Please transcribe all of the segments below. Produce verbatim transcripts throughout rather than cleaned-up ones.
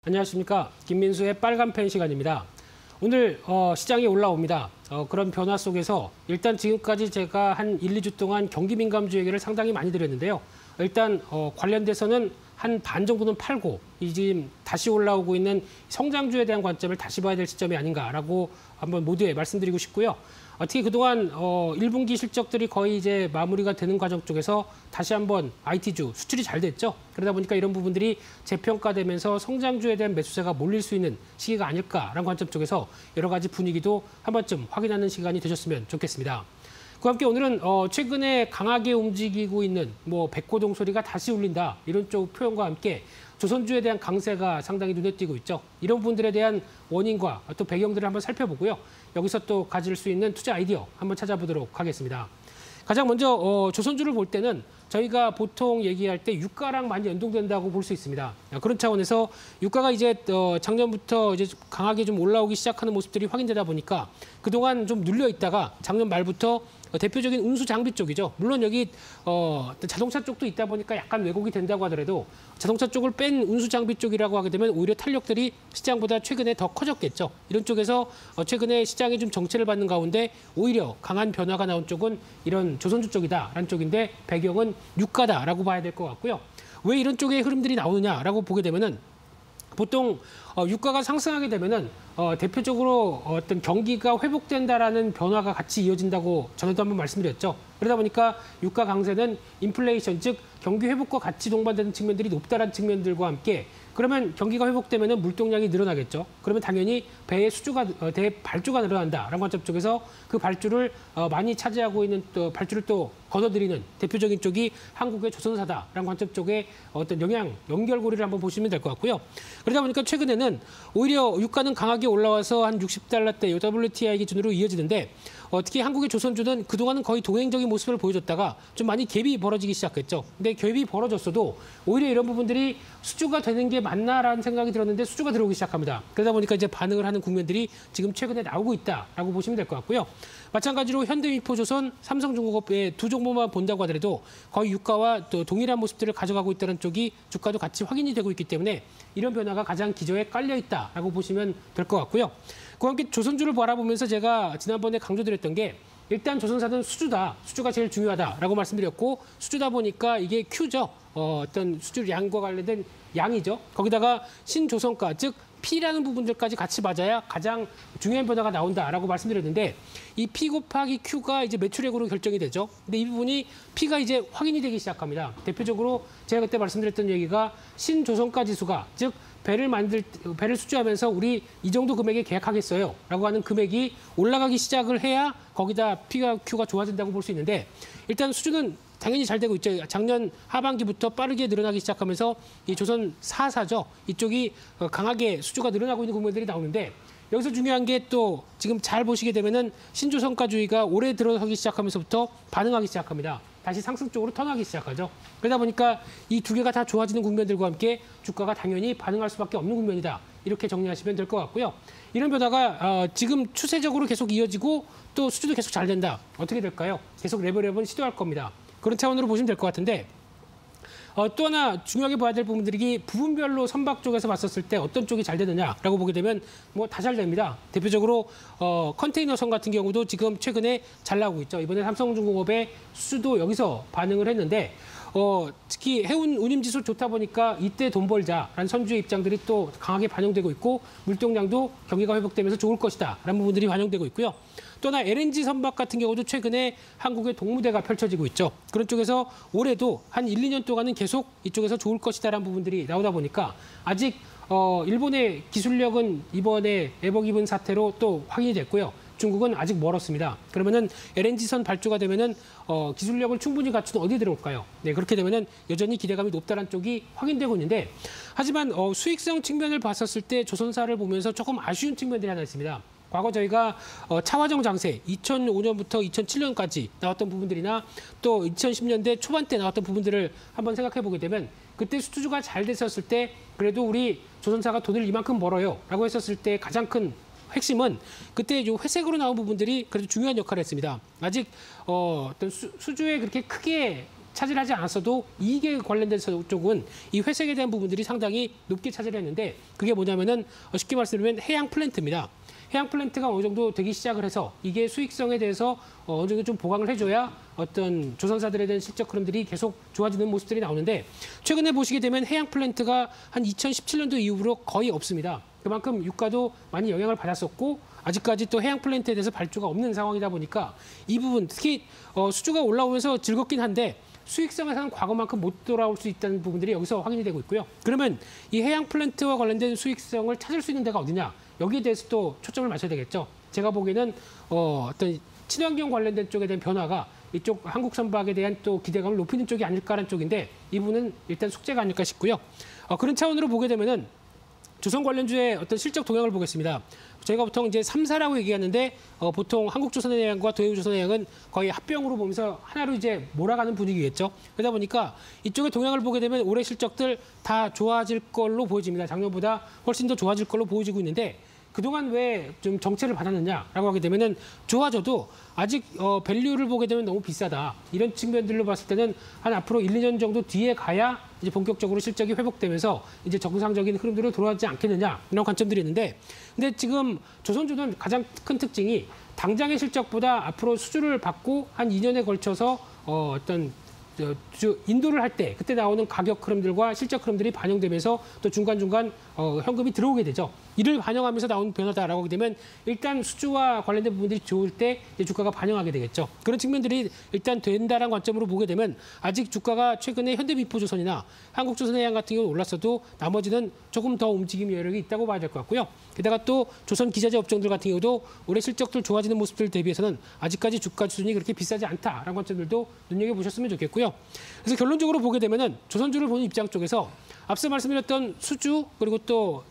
안녕하십니까. 김민수의 빨간펜 시간입니다. 오늘 어, 시장이 올라옵니다. 어, 그런 변화 속에서 일단 지금까지 제가 한 일, 이 주 동안 경기 민감주 얘기를 상당히 많이 드렸는데요. 일단 어, 관련돼서는 한 반 정도는 팔고 이 지금 다시 올라오고 있는 성장주에 대한 관점을 다시 봐야 될 시점이 아닌가라고 한번 모두에 말씀드리고 싶고요. 어, 특히 그동안 어, 일 분기 실적들이 거의 이제 마무리가 되는 과정 쪽에서 다시 한번 아이티주 수출이 잘 됐죠. 그러다 보니까 이런 부분들이 재평가되면서 성장주에 대한 매수세가 몰릴 수 있는 시기가 아닐까라는 관점 쪽에서 여러 가지 분위기도 한 번쯤 확인하는 시간이 되셨으면 좋겠습니다. 그와 함께 오늘은 어, 최근에 강하게 움직이고 있는 뭐 백고동 소리가 다시 울린다 이런 쪽 표현과 함께 조선주에 대한 강세가 상당히 눈에 띄고 있죠. 이런 부분들에 대한 원인과 또 배경들을 한번 살펴보고요. 여기서 또 가질 수 있는 투자 아이디어 한번 찾아보도록 하겠습니다. 가장 먼저 어, 조선주를 볼 때는 저희가 보통 얘기할 때 유가랑 많이 연동된다고 볼 수 있습니다. 그런 차원에서 유가가 이제 어, 작년부터 이제 강하게 좀 올라오기 시작하는 모습들이 확인되다 보니까 그동안 좀 눌려 있다가 작년 말부터 어, 대표적인 운수 장비 쪽이죠. 물론 여기 어, 자동차 쪽도 있다 보니까 약간 왜곡이 된다고 하더라도 자동차 쪽을 뺀 운수 장비 쪽이라고 하게 되면 오히려 탄력들이 시장보다 최근에 더 커졌겠죠. 이런 쪽에서 어, 최근에 시장이 좀 정체를 받는 가운데 오히려 강한 변화가 나온 쪽은 이런 조선주 쪽이다라는 쪽인데 배경은 유가다라고 봐야 될 것 같고요. 왜 이런 쪽의 흐름들이 나오느냐라고 보게 되면은 보통 어, 유가가 상승하게 되면은 어, 대표적으로 어떤 경기가 회복된다라는 변화가 같이 이어진다고 전에도 한번 말씀드렸죠. 그러다 보니까 유가 강세는 인플레이션, 즉 경기 회복과 같이 동반되는 측면들이 높다라는 측면들과 함께 그러면 경기가 회복되면은 물동량이 늘어나겠죠. 그러면 당연히 배의 수주가 어, 대 발주가 늘어난다라는 관점 쪽에서 그 발주를 어, 많이 차지하고 있는 또 발주를 또 걷어들이는 대표적인 쪽이 한국의 조선사다라는 관점 쪽에 어떤 영향 연결고리를 한번 보시면 될 것 같고요. 그러다 보니까 최근에는 오히려 유가는 강하게 올라와서 한 육십 달러대 더블유티아이 기준으로 이어지는데 어, 특히 한국의 조선주는 그동안은 거의 동행적인 모습을 보여줬다가 좀 많이 갭이 벌어지기 시작했죠. 근데 갭이 벌어졌어도 오히려 이런 부분들이 수주가 되는 게 맞나라는 생각이 들었는데 수주가 들어오기 시작합니다. 그러다 보니까 이제 반응을 하는 국면들이 지금 최근에 나오고 있다라고 보시면 될 것 같고요. 마찬가지로 현대미포조선, 삼성중공업의 두 종목만 본다고 하더라도 거의 유가와 또 동일한 모습들을 가져가고 있다는 쪽이 주가도 같이 확인이 되고 있기 때문에 이런 변화가 가장 기저에 깔려 있다라고 보시면 될 것 같고요. 그와 함께 조선주를 바라보면서 제가 지난번에 강조드렸던 게 일단 조선사는 수주다. 수주가 제일 중요하다라고 말씀드렸고 수주다 보니까 이게 Q죠. 어, 어떤 수주량과 관련된 양이죠. 거기다가 신조선가, 즉 P라는 부분들까지 같이 맞아야 가장 중요한 변화가 나온다라고 말씀드렸는데 이 P 곱하기 Q가 이제 매출액으로 결정이 되죠. 근데 이 부분이 P가 이제 확인이 되기 시작합니다. 대표적으로 제가 그때 말씀드렸던 얘기가 신조선가 지수가 즉 배를 만들 배를 수주하면서 우리 이 정도 금액에 계약하겠어요 라고 하는 금액이 올라가기 시작을 해야 거기다 P가 Q가 좋아진다고 볼 수 있는데 일단 수주는 당연히 잘 되고 있죠. 작년 하반기부터 빠르게 늘어나기 시작하면서 이 조선 사사죠. 이쪽이 강하게 수주가 늘어나고 있는 국면들이 나오는데 여기서 중요한 게 또 지금 잘 보시게 되면은 신조선가주의가 올해 들어서기 시작하면서부터 반응하기 시작합니다. 다시 상승 쪽으로 턴하기 시작하죠. 그러다 보니까 이 두 개가 다 좋아지는 국면들과 함께 주가가 당연히 반응할 수밖에 없는 국면이다. 이렇게 정리하시면 될 것 같고요. 이런 변화가 어, 지금 추세적으로 계속 이어지고 또 수주도 계속 잘 된다. 어떻게 될까요? 계속 레벨업은 시도할 겁니다. 그런 차원으로 보시면 될 것 같은데 어, 또 하나 중요하게 봐야 될 부분들이 부분별로 선박 쪽에서 봤었을 때 어떤 쪽이 잘 되느냐라고 보게 되면 뭐 다 잘 됩니다. 대표적으로 어, 컨테이너선 같은 경우도 지금 최근에 잘 나오고 있죠. 이번에 삼성중공업의 수도 여기서 반응을 했는데 어, 특히 해운 운임지수 좋다 보니까 이때 돈 벌자라는 선주의 입장들이 또 강하게 반영되고 있고 물동량도 경기가 회복되면서 좋을 것이다라는 부분들이 반영되고 있고요. 또나 엘엔지 선박 같은 경우도 최근에 한국의 동무대가 펼쳐지고 있죠. 그런 쪽에서 올해도 한 일, 이 년 동안은 계속 이쪽에서 좋을 것이다라는 부분들이 나오다 보니까 아직 어, 일본의 기술력은 이번에 에버 기븐 사태로 또 확인이 됐고요. 중국은 아직 멀었습니다. 그러면은 엘엔지선 발주가 되면은 어, 기술력을 충분히 갖춘 어디 들어올까요? 네, 그렇게 되면은 여전히 기대감이 높다는 쪽이 확인되고 있는데 하지만 어, 수익성 측면을 봤었을 때 조선사를 보면서 조금 아쉬운 측면들이 하나 있습니다. 과거 저희가 어, 차화정 장세 이천오 년부터 이천칠 년까지 나왔던 부분들이나 또 이천십 년대 초반 때 나왔던 부분들을 한번 생각해 보게 되면 그때 수주가 잘 됐었을 때 그래도 우리 조선사가 돈을 이만큼 벌어요 라고 했었을 때 가장 큰 핵심은 그때 요 회색으로 나온 부분들이 그래도 중요한 역할을 했습니다. 아직 어, 어떤 수, 수주에 그렇게 크게 차질하지 않았어도 이익에 관련된 쪽은 이 회색에 대한 부분들이 상당히 높게 차지를 했는데 그게 뭐냐면은 쉽게 말씀드리면 해양 플랜트입니다. 해양 플랜트가 어느 정도 되기 시작을 해서 이게 수익성에 대해서 어느 정도 좀 보강을 해줘야 어떤 조선사들에 대한 실적 흐름들이 계속 좋아지는 모습들이 나오는데 최근에 보시게 되면 해양 플랜트가 한 이천십칠 년도 이후로 거의 없습니다. 그만큼 유가도 많이 영향을 받았었고 아직까지 또 해양 플랜트에 대해서 발주가 없는 상황이다 보니까 이 부분 특히 어, 수주가 올라오면서 즐겁긴 한데 수익성에서는 과거만큼 못 돌아올 수 있다는 부분들이 여기서 확인이 되고 있고요. 그러면 이 해양 플랜트와 관련된 수익성을 찾을 수 있는 데가 어디냐? 여기에 대해서 또 초점을 맞춰야 되겠죠. 제가 보기에는 어, 어떤 친환경 관련된 쪽에 대한 변화가 이쪽 한국 선박에 대한 또 기대감을 높이는 쪽이 아닐까라는 쪽인데 이 부분은 일단 숙제가 아닐까 싶고요. 어, 그런 차원으로 보게 되면은 조선 관련주의 어떤 실적 동향을 보겠습니다. 저희가 보통 이제 삼 사라고 얘기하는데 어, 보통 한국조선해양과 도해우조선해양은 거의 합병으로 보면서 하나로 이제 몰아가는 분위기겠죠. 그러다 보니까 이쪽의 동향을 보게 되면 올해 실적들 다 좋아질 걸로 보여집니다. 작년보다 훨씬 더 좋아질 걸로 보여지고 있는데 그동안 왜 좀 정체를 받았느냐라고 하게 되면은 좋아져도 아직 어, 밸류를 보게 되면 너무 비싸다. 이런 측면들로 봤을 때는 한 앞으로 일, 이 년 정도 뒤에 가야 이제 본격적으로 실적이 회복되면서 이제 정상적인 흐름대로 돌아가지 않겠느냐 이런 관점들이 있는데 근데 지금 조선주는 가장 큰 특징이 당장의 실적보다 앞으로 수주를 받고 한 이 년에 걸쳐서 어, 어떤 저, 인도를 할 때 그때 나오는 가격 흐름들과 실적 흐름들이 반영되면서 또 중간중간 어, 현금이 들어오게 되죠. 이를 반영하면서 나온 변화다라고 하게 되면 일단 수주와 관련된 부분들이 좋을 때 이제 주가가 반영하게 되겠죠. 그런 측면들이 일단 된다라는 관점으로 보게 되면 아직 주가가 최근에 현대미포조선이나 한국조선해양 같은 경우 올랐어도 나머지는 조금 더 움직임 여력이 있다고 봐야 될 것 같고요. 게다가 또 조선 기자재 업종들 같은 경우도 올해 실적들 좋아지는 모습들 대비해서는 아직까지 주가 수준이 그렇게 비싸지 않다라는 관점들도 눈여겨보셨으면 좋겠고요. 그래서 결론적으로 보게 되면은 조선주를 보는 입장 쪽에서 앞서 말씀드렸던 수주 그리고 또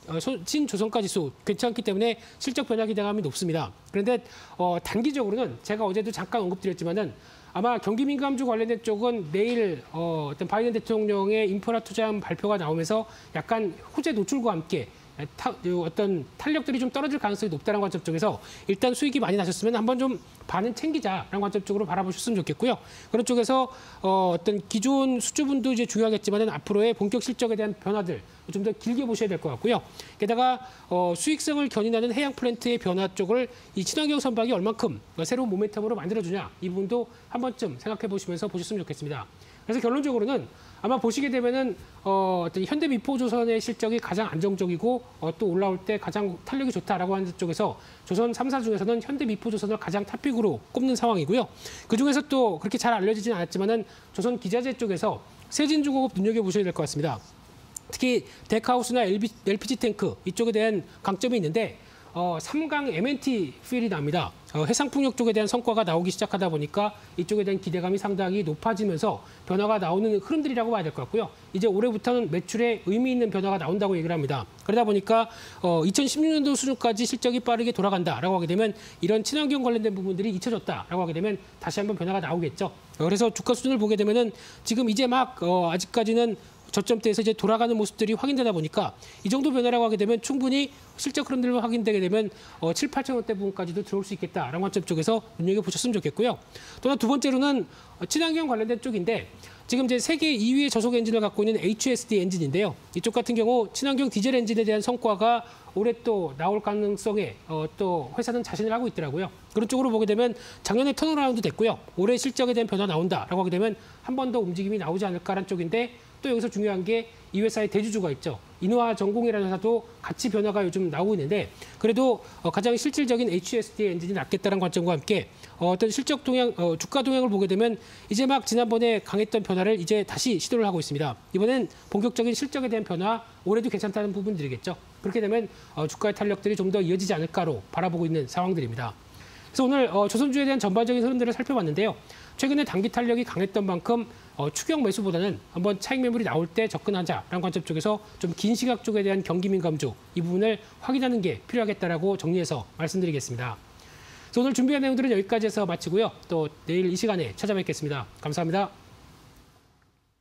신조선가지수 괜찮기 때문에 실적 변화 기대감이 높습니다. 그런데 어, 단기적으로는 제가 어제도 잠깐 언급드렸지만은 아마 경기민감주 관련된 쪽은 내일 어, 어떤 바이든 대통령의 인프라 투자안 발표가 나오면서 약간 호재 노출과 함께 타, 어떤 탄력들이 좀 떨어질 가능성이 높다는 관점 쪽에서 일단 수익이 많이 나셨으면 한번 좀 반은 챙기자라는 관점 쪽으로 바라보셨으면 좋겠고요. 그런 쪽에서 어, 어떤 기존 수주분도 이제 중요하겠지만은 앞으로의 본격 실적에 대한 변화들 좀 더 길게 보셔야 될 것 같고요. 게다가 어, 수익성을 견인하는 해양 플랜트의 변화 쪽을 이 친환경 선박이 얼만큼 새로운 모멘텀으로 만들어주냐 이 부분도 한 번쯤 생각해 보시면서 보셨으면 좋겠습니다. 그래서 결론적으로는 아마 보시게 되면은 어, 어떤 현대미포조선의 실적이 가장 안정적이고 어, 또 올라올 때 가장 탄력이 좋다라고 하는 쪽에서 조선 삼 사 중에서는 현대미포조선을 가장 탑픽으로 꼽는 상황이고요. 그 중에서 또 그렇게 잘 알려지진 않았지만은 조선 기자재 쪽에서 세진중공업 눈여겨보셔야 될 것 같습니다. 특히 데크하우스나 엘피지 탱크 이쪽에 대한 강점이 있는데 어, 삼강 엠엔티 필이 납니다. 어, 해상풍력 쪽에 대한 성과가 나오기 시작하다 보니까 이쪽에 대한 기대감이 상당히 높아지면서 변화가 나오는 흐름들이라고 봐야 될 것 같고요. 이제 올해부터는 매출에 의미 있는 변화가 나온다고 얘기를 합니다. 그러다 보니까 어, 이천십육 년도 수준까지 실적이 빠르게 돌아간다라고 하게 되면 이런 친환경 관련된 부분들이 잊혀졌다라고 하게 되면 다시 한번 변화가 나오겠죠. 어, 그래서 주가 수준을 보게 되면은 지금 이제 막 어, 아직까지는 저점대에서 이제 돌아가는 모습들이 확인되다 보니까 이 정도 변화라고 하게 되면 충분히 실적 흐름들만 확인되게 되면 어, 칠, 팔천 원대 부분까지도 들어올 수 있겠다라는 관점 쪽에서 눈여겨보셨으면 좋겠고요. 또한 두 번째로는 친환경 관련된 쪽인데 지금 이제 세계 이 위의 저속 엔진을 갖고 있는 에이치에스디 엔진인데요. 이쪽 같은 경우 친환경 디젤 엔진에 대한 성과가 올해 또 나올 가능성에 어, 또 회사는 자신을 하고 있더라고요. 그런 쪽으로 보게 되면 작년에 턴어라운드 됐고요. 올해 실적에 대한 변화 나온다라고 하게 되면 한 번 더 움직임이 나오지 않을까라는 쪽인데 또 여기서 중요한 게 이 회사의 대주주가 있죠. 인화 전공이라는 회사도 같이 변화가 요즘 나오고 있는데 그래도 어, 가장 실질적인 에이치에스디 엔진이 낫겠다는 관점과 함께 어, 어떤 실적 동향, 어, 주가 동향을 보게 되면 이제 막 지난번에 강했던 변화를 이제 다시 시도를 하고 있습니다. 이번엔 본격적인 실적에 대한 변화 올해도 괜찮다는 부분들이겠죠. 그렇게 되면 어, 주가의 탄력들이 좀 더 이어지지 않을까로 바라보고 있는 상황들입니다. 그래서 오늘 어, 조선주에 대한 전반적인 흐름들을 살펴봤는데요. 최근에 단기 탄력이 강했던 만큼 어, 추격 매수보다는 한번 차익 매물이 나올 때 접근하자라는 관점 쪽에서 좀 긴 시각 쪽에 대한 경기민감주 이 부분을 확인하는 게 필요하겠다라고 정리해서 말씀드리겠습니다. 그래서 오늘 준비한 내용들은 여기까지 해서 마치고요. 또 내일 이 시간에 찾아뵙겠습니다. 감사합니다.